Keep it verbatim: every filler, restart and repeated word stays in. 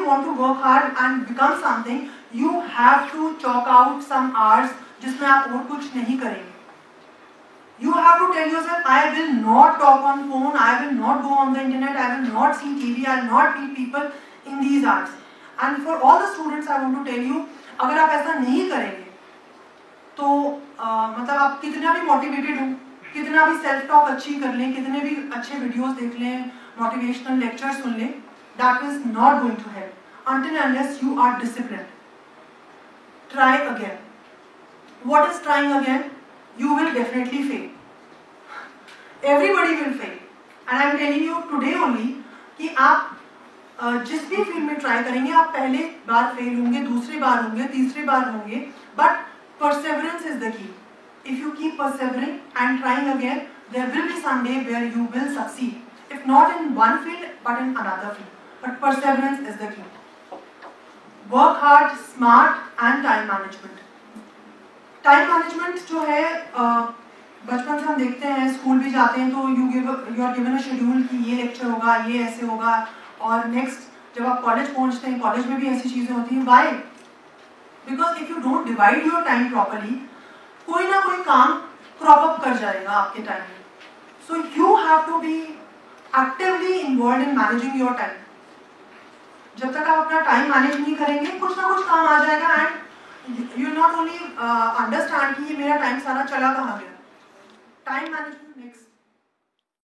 want to work hard and become something, you have to chalk out some hours जिसमें आप और कुछ नहीं करेंगे. You have to tell yourself, I will not talk on phone, I will not go on the internet, I will not see T V, I will not meet people in these hours. And for all the students, I want to tell you, अगर आप ऐसा नहीं करेंगे तो uh, मतलब आप कितना भी मोटिवेटेड हो, कितना भी सेल्फ टॉक अच्छी कर लें, कितने भी अच्छे वीडियोस देख लें, मोटिवेशनल लेक्चर सुन लें, that is not going to help until unless you are disciplined. Try again. What is trying again? You will definitely fail. Everybody will fail. And I am telling you today only कि आप uh, जिस भी field में try करेंगे, आप पहले बार fail होंगे, दूसरी बार होंगे, तीसरी बार होंगे, but perseverance is the key. If you keep persevering and trying again, there will be some day where you will succeed. If not in one field, but in another field. But perseverance is the key. Work hard, smart, and time management. Time management जो है बचपन से हम देखते हैं, school भी जाते हैं तो you give you are given a schedule कि ये लेक्चर होगा, ये ऐसे होगा, और नेक्स्ट जब आप कॉलेज पहुंचते हैं, कॉलेज में भी ऐसी चीजें होती हैं. Why? Because if you don't divide your time properly, कोई ना कोई काम क्रॉप अप कर जाएगा आपके टाइम में. So you have to be actively involved in managing your time. जब तक आप अपना टाइम मैनेज नहीं करेंगे, कुछ ना कुछ काम आ जाएगा and you not only uh, understand कि ये मेरा टाइम सारा चला कहाँ गया. Time management